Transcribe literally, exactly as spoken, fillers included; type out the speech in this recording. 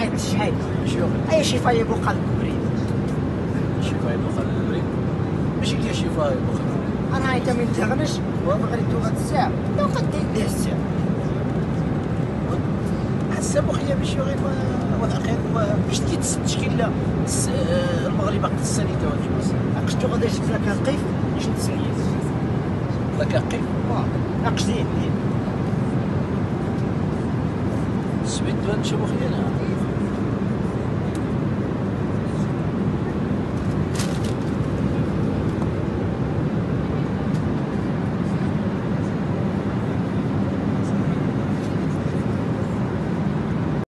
شحال شحال شنو اي شي فاي بوقا الكبري شي فاي بوخا الكبري ماشي كاين شي فاي بوخا انا هايتا من تغنش وبغيت توغد الساعه لو قد دير الساعه حسب وخيا ماشي غير والاخير باش تجي التشكيله المغرب قد السنيده واش اقشتو غادي شفت لك القيف باش نتسيد لك قيف اقش زين سويت نشوف خيانا